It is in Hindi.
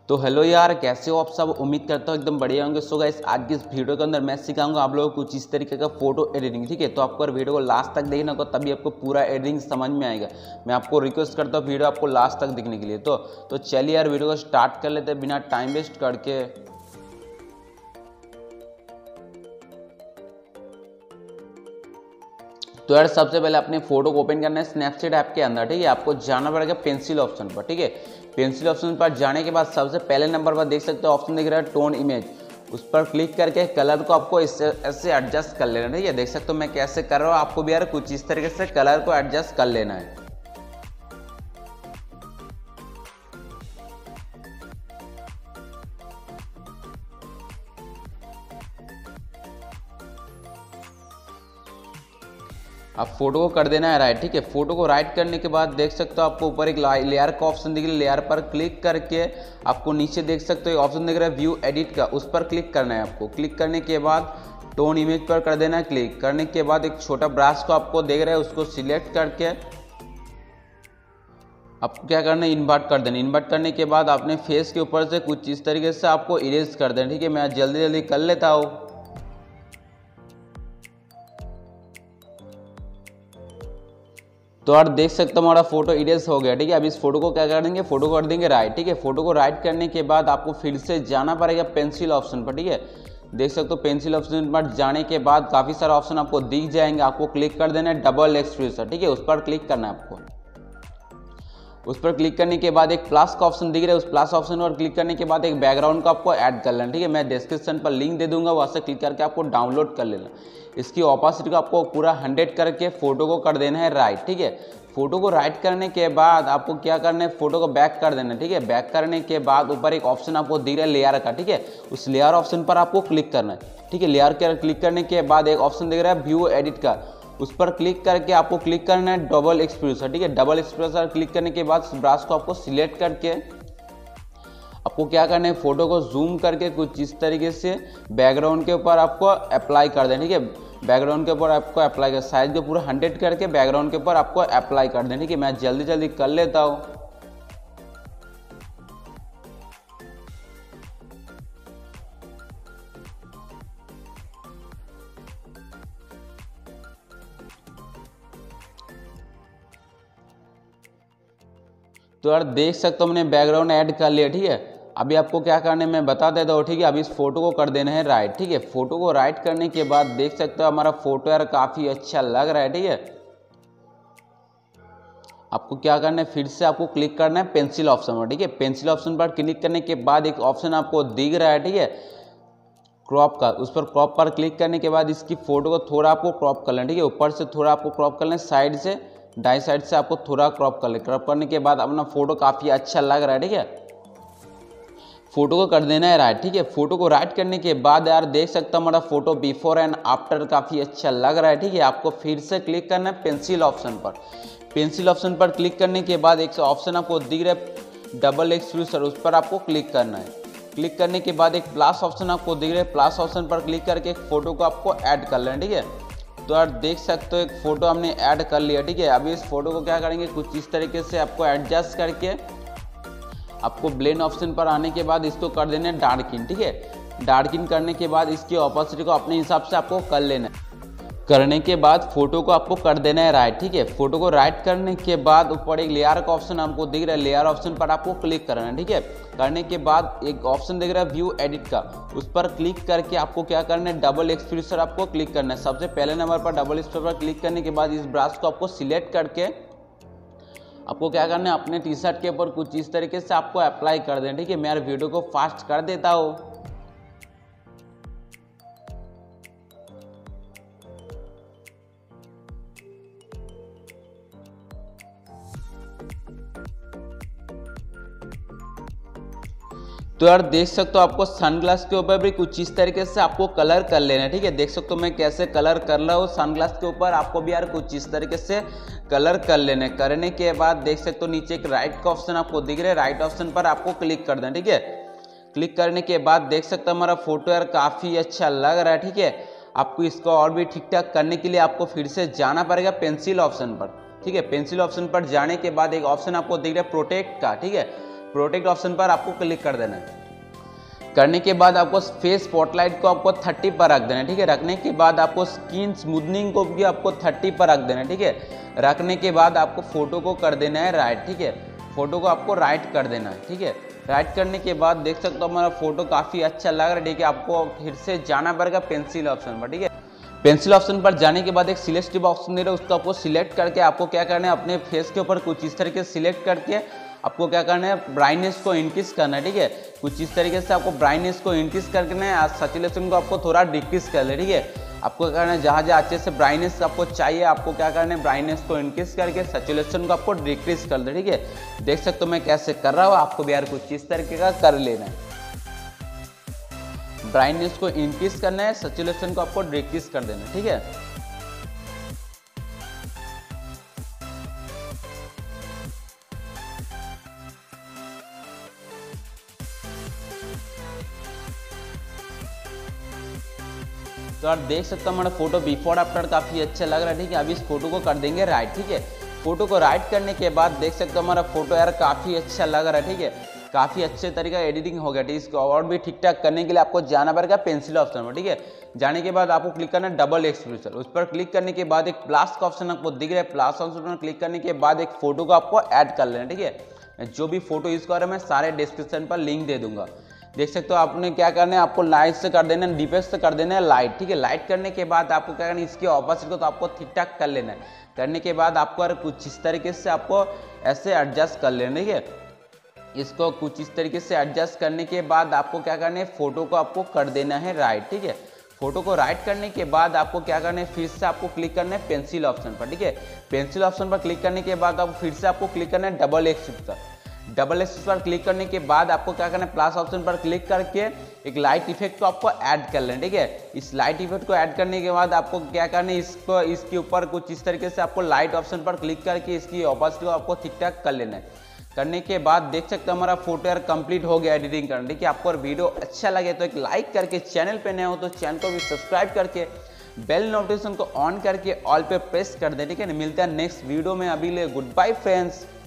तो हेलो यार, कैसे हो आप सब। उम्मीद करता हूँ एकदम बढ़िया होंगे। सो गाइस, आज की इस वीडियो के अंदर मैं सिखाऊंगा आप लोगों को कुछ इस तरीके का फोटो एडिटिंग। ठीक है, तो आपको अगर वीडियो को लास्ट तक देखना होगा तभी आपको पूरा एडिटिंग समझ में आएगा। मैं आपको रिक्वेस्ट करता हूँ वीडियो आपको लास्ट तक देखने के लिए। तो चलिए यार, वीडियो को स्टार्ट कर लेते हैं बिना टाइम वेस्ट करके। तो यार सबसे पहले अपने फोटो को ओपन करना है स्नैपचैट ऐप के अंदर। ठीक है, आपको जाना पड़ेगा पेंसिल ऑप्शन पर। ठीक है, पेंसिल ऑप्शन पर जाने के बाद सबसे पहले नंबर पर देख सकते हो ऑप्शन दिख रहा है टोन इमेज। उस पर क्लिक करके कलर को आपको ऐसे एडजस्ट कर लेना। ठीक है, देख सकते हो मैं कैसे कर रहा हूँ। आपको भी यार कुछ इस तरीके से कलर को एडजस्ट कर लेना है। आप फोटो को कर देना है राइट। ठीक है, फोटो को राइट करने के बाद देख सकते हो आपको ऊपर एक लेयर का ऑप्शन दिख रहा है। लेयर पर क्लिक करके आपको नीचे देख सकते हो ऑप्शन दिख रहा है व्यू एडिट का, उस पर क्लिक करना है आपको। क्लिक करने के बाद टोन इमेज पर कर देना है। क्लिक करने के बाद एक छोटा ब्रश को आपको देख रहा है, उसको सिलेक्ट करके आपको क्या करना है, इन्वर्ट कर देना। इन्वर्ट करने के बाद अपने फेस के ऊपर से कुछ इस तरीके से आपको इरेज कर देना। ठीक है, मैं जल्दी जल्दी कर लेता हूँ। तो आप देख सकते हो हमारा फोटो इरेज हो गया। ठीक है, अब इस फोटो को क्या कर देंगे, फोटो कर देंगे राइट। ठीक है, फोटो को राइट करने के बाद आपको फिर से जाना पड़ेगा पेंसिल ऑप्शन पर। ठीक है, देख सकते हो पेंसिल ऑप्शन पर जाने के बाद काफ़ी सारे ऑप्शन आपको दिख जाएंगे। आपको क्लिक कर देना है डबल एक्सट्रूजर। ठीक है, उस पर क्लिक करना है आपको। उस पर क्लिक करने के बाद एक प्लस का ऑप्शन दिख रहा है, उस प्लस ऑप्शन पर क्लिक करने के बाद एक बैकग्राउंड को आपको ऐड कर लेना। ठीक है, मैं डिस्क्रिप्शन पर लिंक दे दूंगा, वहाँ से क्लिक करके आपको डाउनलोड कर लेना। इसकी ऑपोसिटी को आपको पूरा 100 करके फोटो को कर देना है राइट। ठीक है, फोटो को राइट करने के बाद आपको क्या करना है, फोटो को बैक कर देना है। ठीक है, बैक करने के बाद ऊपर एक ऑप्शन आपको दिख रहा है लेयर का। ठीक है, उस लेयर ऑप्शन पर आपको क्लिक करना है। ठीक है, लेयर के क्लिक करने के बाद एक ऑप्शन दिख रहा है व्यू एडिट का, उस पर क्लिक करके आपको क्लिक करना है डबल एक्सपोजर। ठीक है, डबल एक्सपोजर क्लिक करने के बाद ब्रश को आपको सिलेक्ट करके आपको क्या करना है, फोटो को जूम करके कुछ इस तरीके से बैकग्राउंड के ऊपर आपको अप्लाई कर देना। ठीक है, बैकग्राउंड के ऊपर आपको अप्लाई कर, साइज को पूरा 100 करके बैकग्राउंड के ऊपर आपको अप्लाई कर देना। ठीक है, मैं जल्दी जल्दी कर लेता हूँ। तो यार देख सकते हो मैंने बैकग्राउंड ऐड कर लिया। ठीक है, अभी आपको क्या करना है मैं बता देता हूँ। ठीक है, अभी इस फोटो को कर देना है राइट। ठीक है, फोटो को राइट करने के बाद देख सकते हो हमारा फोटो यार काफ़ी अच्छा लग रहा है। ठीक है, आपको क्या करना है, फिर से आपको क्लिक करना है पेंसिल ऑप्शन पर। ठीक है, पेंसिल ऑप्शन पर क्लिक करने के बाद एक ऑप्शन आपको दिख रहा है। ठीक है, क्रॉप का, उस पर क्रॉप पर क्लिक करने के बाद इसकी फोटो को थोड़ा आपको क्रॉप कर लेना। ठीक है, ऊपर से थोड़ा आपको क्रॉप कर लेना, साइड से दाई साइड से आपको थोड़ा क्रॉप कर ले। क्रॉप करने के बाद अपना फोटो काफ़ी अच्छा लग रहा है। ठीक है, फोटो को कर देना है राइट। ठीक है, फोटो को राइट करने के बाद यार देख सकता हूँ हमारा फोटो बिफोर एंड आफ्टर काफ़ी अच्छा लग रहा है। ठीक है, आपको फिर से क्लिक करना है पेंसिल ऑप्शन पर। पेंसिल ऑप्शन पर क्लिक करने के बाद एक ऑप्शन आपको दिख रहा है डबल एक्सट्रूजर, उस पर आपको क्लिक करना है। क्लिक करने के बाद एक प्लस ऑप्शन आपको दिख रहा है, प्लस ऑप्शन पर क्लिक करके एक फोटो को आपको ऐड कर लेना। ठीक है, तो यार देख सकते हो एक फोटो हमने ऐड कर लिया। ठीक है, अभी इस फोटो को क्या करेंगे, कुछ इस तरीके से आपको एडजस्ट करके आपको ब्लेंड ऑप्शन पर आने के बाद इसको कर देना है डार्किन। ठीक है, डार्किन करने के बाद इसकी ऑपोसिटी को अपने हिसाब से आपको कर लेना है। करने के बाद फोटो को आपको कर देना है राइट। ठीक है, फोटो को राइट करने के बाद ऊपर एक लेयर का ऑप्शन आपको दिख रहा है, लेयर ऑप्शन पर आपको क्लिक करना है। ठीक है, करने के बाद एक ऑप्शन दिख रहा है व्यू एडिट का, उस पर क्लिक करके आपको क्या करना है, डबल एक्सपोजर आपको क्लिक करना है। सबसे पहले नंबर पर डबल एक्सपोजर पर क्लिक करने के बाद इस ब्रश को आपको सिलेक्ट करके आपको क्या करना है, अपने टी शर्ट के ऊपर कुछ इस तरीके से आपको अप्लाई कर देना। ठीक है, मैं यार वीडियो को फास्ट कर देता हूँ। तो यार देख सकते हो आपको सनग्लास के ऊपर भी कुछ इस तरीके से आपको कलर कर लेना है। ठीक है, देख सकते हो मैं कैसे कलर कर रहा हूँ सनग्लास के ऊपर, आपको भी यार कुछ इस तरीके से कलर कर लेना है। करने के बाद देख सकते हो नीचे एक राइट का ऑप्शन आपको दिख रहा है, राइट ऑप्शन पर आपको क्लिक कर देना। ठीक है, क्लिक करने के बाद देख सकते हो हमारा फोटो यार काफ़ी अच्छा लग रहा है। ठीक है, आपको इसको और भी ठीक ठाक करने के लिए आपको फिर से जाना पड़ेगा पेंसिल ऑप्शन पर। ठीक है, पेंसिल ऑप्शन पर जाने के बाद एक ऑप्शन आपको दिख रहा है प्रोटेक्ट का। ठीक है, प्रोटेक्ट ऑप्शन पर आपको क्लिक कर देना है। करने के बाद आपको फेस स्पॉटलाइट को आपको 30 पर रख देना है, ठीक है। रखने के बाद आपको स्किन स्मूथनिंग को भी आपको 30 पर रख देना है, ठीक है। रखने के बाद आपको फोटो को कर देना है राइट, ठीक है। फोटो को आपको राइट कर देना है, ठीक है। राइट करने के बाद देख सकते हो हमारा फोटो काफ़ी अच्छा लग रहा है, ठीक है। आपको फिर से जाना पड़ेगा पेंसिल ऑप्शन पर, ठीक है। पेंसिल ऑप्शन पर जाने के बाद एक सिलेक्टिव ऑप्शन दे रहा है, उसको आपको सिलेक्ट करके आपको क्या करना है, अपने फेस के ऊपर कुछ इस तरीके से सिलेक्ट करके आपको क्या करना है, ब्राइटनेस को इंक्रीज करना है, ठीक है। कुछ इस तरीके से आपको ब्राइटनेस को इंक्रीज करना है, आज सैचुरेशन को आपको थोड़ा डिक्रीज कर ले, ठीक है। आपको क्या करना है, जहाँ जहाँ अच्छे से ब्राइटनेस आपको चाहिए आपको क्या करना है, ब्राइटनेस को इंक्रीज करके सैचुरेशन को आपको डिक्रीज कर दे, ठीक है। देख सकते हो मैं कैसे कर रहा हूँ, आपको भी यार कुछ इस तरीके का कर लेना है। ब्राइटनेस को इंक्रीज करना है, सैचुरेशन को आपको डिक्रीज कर देना है, ठीक है। तो आप देख सकते हो हमारा फोटो बिफोर आफ्टर काफ़ी अच्छा लग रहा है, ठीक है। अभी इस फोटो को कर देंगे राइट, ठीक है। फोटो को राइट करने के बाद देख सकते हो हमारा फोटो यार काफ़ी अच्छा लग रहा है, ठीक है। काफ़ी अच्छे तरीके का एडिटिंग हो गया, ठीक है। इसको और भी ठीक ठाक करने के लिए आपको जाना पड़ेगा पेंसिल ऑप्शन पर, ठीक है। जाने के बाद आपको क्लिक करना है डबल एक्सपोजर, उस पर क्लिक करने के बाद एक प्लस का ऑप्शन आपको दिख रहा है, प्लस ऑप्शन पर क्लिक करने के बाद एक फोटो को आपको ऐड कर लेना, ठीक है। जो भी फोटो यूज़ कर रहा है मैं सारे डिस्क्रिप्शन पर लिंक दे दूंगा। देख सकते हो आपने क्या करना है, आपको लाइट से कर देना है, डीपेस्ट से कर देना है लाइट, ठीक है। लाइट करने के बाद आपको क्या करना है, इसके ऑपोजिट को तो आपको ठीक ठाक कर लेना है। करने के बाद आपको अगर कुछ इस तरीके से आपको ऐसे एडजस्ट कर लेना, ठीक है। इसको कुछ इस तरीके से एडजस्ट करने के बाद आपको क्या करना है, फोटो को आपको कर देना है राइट, ठीक है। फोटो को राइट करने के बाद आपको क्या करना है, फिर से आपको क्लिक करना है पेंसिल ऑप्शन पर, ठीक है। पेंसिल ऑप्शन पर क्लिक करने के बाद आपको फिर से आपको क्लिक करना है डबल एक्सपोजर। डबल एक्सिस पर क्लिक करने के बाद आपको क्या करना है, प्लस ऑप्शन पर क्लिक करके एक लाइट इफेक्ट को आपको ऐड कर लेना, ठीक है। इस लाइट इफेक्ट को ऐड करने के बाद आपको क्या करना है, इसको इसके ऊपर कुछ इस तरीके से आपको लाइट ऑप्शन पर क्लिक करके इसकी ऑपोजिट को आपको ठीक ठाक कर लेना है। करने के बाद देख सकते हो हमारा फोटो यार कंप्लीट हो गया एडिटिंग करने, ठीक है। आपको वीडियो अच्छा लगे तो एक लाइक करके, चैनल पे नए हो तो चैनल को भी सब्सक्राइब करके बेल नोटिफिकेशन को ऑन करके ऑल पे प्रेस कर दें, ठीक है। मिलता है नेक्स्ट वीडियो में, अभी ले गुड बाय फ्रेंड्स।